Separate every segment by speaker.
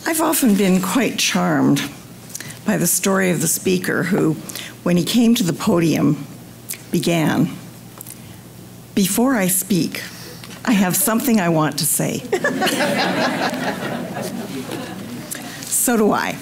Speaker 1: I've often been quite charmed by the story of the speaker who, when he came to the podium, began, "Before I speak, I have something I want to say." So do I.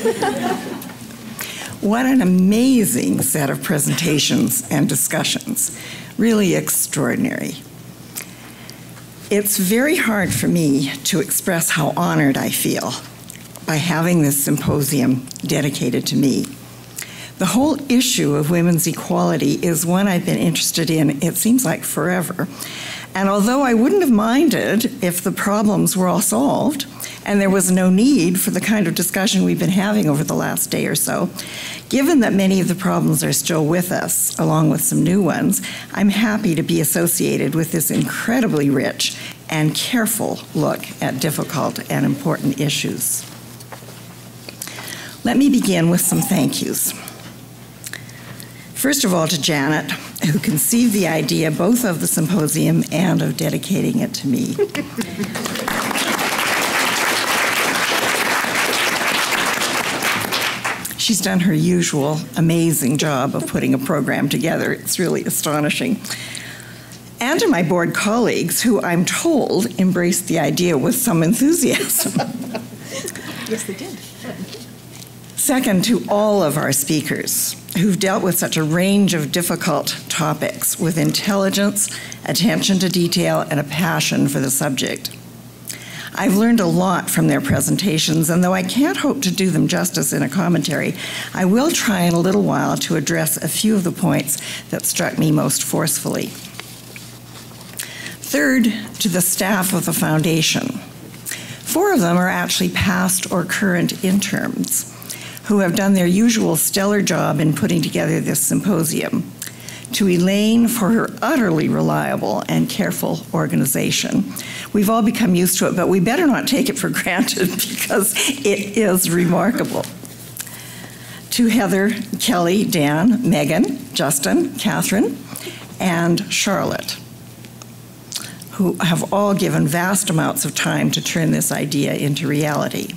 Speaker 1: What an amazing set of presentations and discussions. Really extraordinary. It's very hard for me to express how honored I feel by having this symposium dedicated to me. The whole issue of women's equality is one I've been interested in, it seems like forever. And although I wouldn't have minded if the problems were all solved and there was no need for the kind of discussion we've been having over the last day or so, given that many of the problems are still with us, along with some new ones, I'm happy to be associated with this incredibly rich and careful look at difficult and important issues. Let me begin with some thank yous. First of all, to Janet, who conceived the idea both of the symposium and of dedicating it to me. She's done her usual amazing job of putting a program together. It's really astonishing. And to my board colleagues, who I'm told embraced the idea with some enthusiasm.
Speaker 2: Yes, they did.
Speaker 1: Second, to all of our speakers who've dealt with such a range of difficult topics with intelligence, attention to detail, and a passion for the subject. I've learned a lot from their presentations, and though I can't hope to do them justice in a commentary, I will try in a little while to address a few of the points that struck me most forcefully. Third, to the staff of the foundation. 4 of them are actually past or current interns who have done their usual stellar job in putting together this symposium. To Elaine for her utterly reliable and careful organization. We've all become used to it, but we better not take it for granted because it is remarkable. To Heather, Kelly, Dan, Megan, Justin, Catherine, and Charlotte, who have all given vast amounts of time to turn this idea into reality.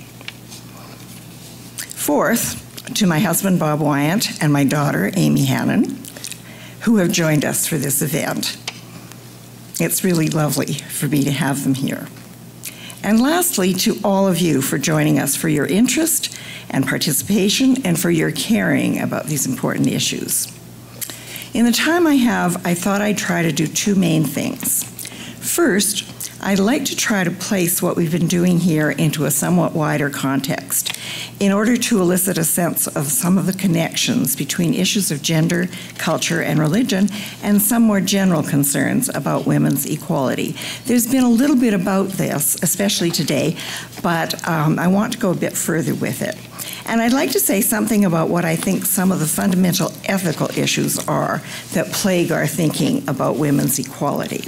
Speaker 1: Fourth, to my husband, Bob Wyant, and my daughter, Amy Hanen, who have joined us for this event. It's really lovely for me to have them here. And lastly, to all of you for joining us, for your interest and participation, and for your caring about these important issues. In the time I have, I thought I'd try to do 2 main things. First, I'd like to try to place what we've been doing here into a somewhat wider context in order to elicit a sense of some of the connections between issues of gender, culture, and religion, and some more general concerns about women's equality. There's been a little bit about this, especially today, but I want to go a bit further with it. And I'd like to say something about what I think some of the fundamental ethical issues are that plague our thinking about women's equality.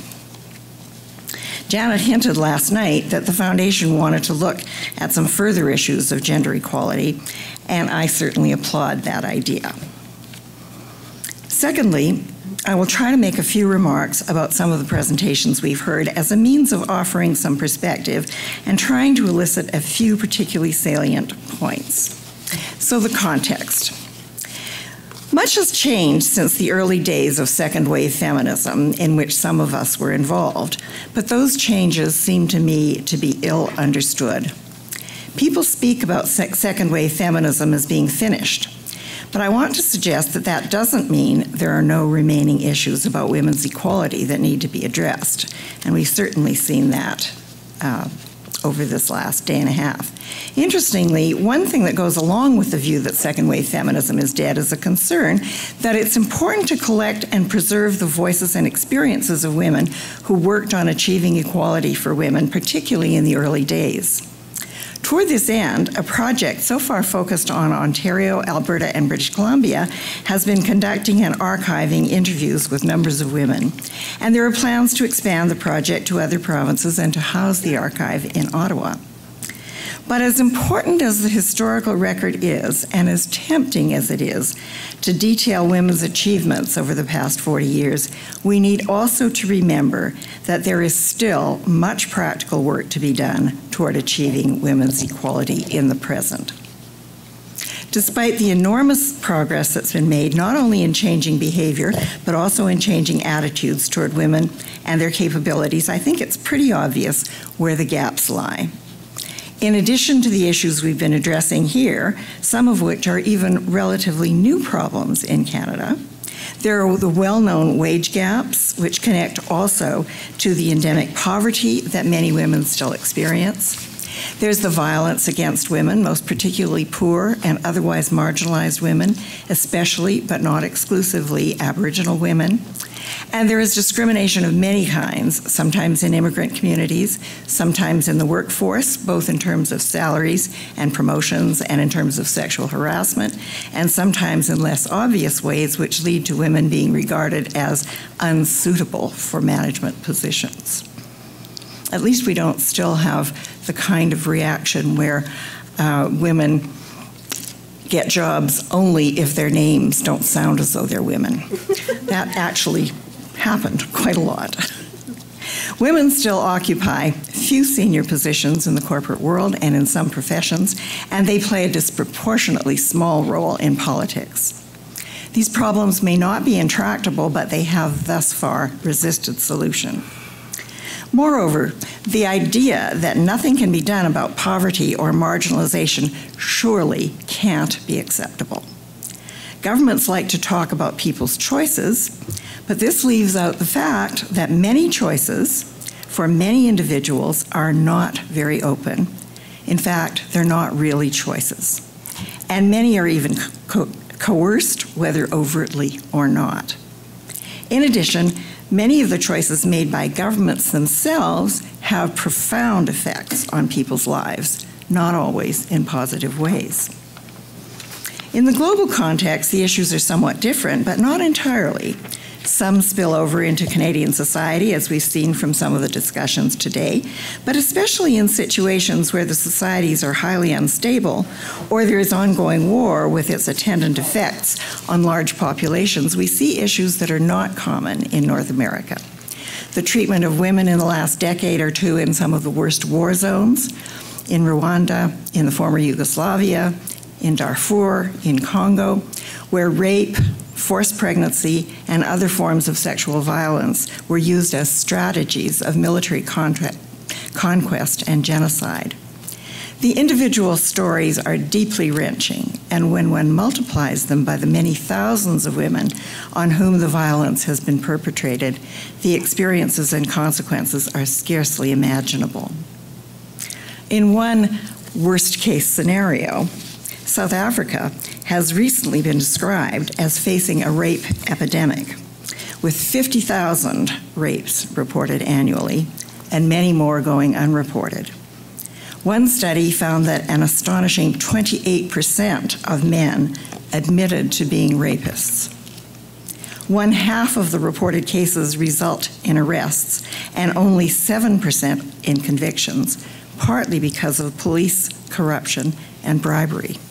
Speaker 1: Janet hinted last night that the foundation wanted to look at some further issues of gender equality, and I certainly applaud that idea. Secondly, I will try to make a few remarks about some of the presentations we've heard as a means of offering some perspective and trying to elicit a few particularly salient points. So the context. Much has changed since the early days of second-wave feminism, in which some of us were involved, but those changes seem to me to be ill understood. People speak about second-wave feminism as being finished, but I want to suggest that that doesn't mean there are no remaining issues about women's equality that need to be addressed, and we've certainly seen that over this last day and a half. Interestingly, one thing that goes along with the view that second-wave feminism is dead is a concern that it's important to collect and preserve the voices and experiences of women who worked on achieving equality for women, particularly in the early days. Toward this end, a project so far focused on Ontario, Alberta, and British Columbia has been conducting and archiving interviews with numbers of women. And there are plans to expand the project to other provinces and to house the archive in Ottawa. But as important as the historical record is, and as tempting as it is to detail women's achievements over the past 40 years, we need also to remember that there is still much practical work to be done toward achieving women's equality in the present. Despite the enormous progress that's been made, not only in changing behavior, but also in changing attitudes toward women and their capabilities, I think it's pretty obvious where the gaps lie. In addition to the issues we've been addressing here, some of which are even relatively new problems in Canada, there are the well-known wage gaps, which connect also to the endemic poverty that many women still experience. There's the violence against women, most particularly poor and otherwise marginalized women, especially but not exclusively Aboriginal women. And there is discrimination of many kinds, sometimes in immigrant communities, sometimes in the workforce, both in terms of salaries and promotions and in terms of sexual harassment, and sometimes in less obvious ways which lead to women being regarded as unsuitable for management positions. At least we don't still have the kind of reaction where women get jobs only if their names don't sound as though they're women. That actually happened quite a lot. Women still occupy few senior positions in the corporate world and in some professions, and they play a disproportionately small role in politics. These problems may not be intractable, but they have thus far resisted solution. Moreover, the idea that nothing can be done about poverty or marginalization surely can't be acceptable. Governments like to talk about people's choices, but this leaves out the fact that many choices for many individuals are not very open. In fact, they're not really choices. And many are even coerced, whether overtly or not. In addition, many of the choices made by governments themselves have profound effects on people's lives, not always in positive ways. In the global context, the issues are somewhat different, but not entirely. Some spill over into Canadian society, as we've seen from some of the discussions today, but especially in situations where the societies are highly unstable or there is ongoing war with its attendant effects on large populations, we see issues that are not common in North America. The treatment of women in the last decade or two in some of the worst war zones, in Rwanda, in the former Yugoslavia, in Darfur, in Congo, where rape, forced pregnancy, and other forms of sexual violence were used as strategies of military conquest and genocide. The individual stories are deeply wrenching, and when one multiplies them by the many thousands of women on whom the violence has been perpetrated, the experiences and consequences are scarcely imaginable. In one worst-case scenario, South Africa has recently been described as facing a rape epidemic, with 50,000 rapes reported annually and many more going unreported. One study found that an astonishing 28% of men admitted to being rapists. 1/2 of the reported cases result in arrests and only 7% in convictions, partly because of police corruption and bribery.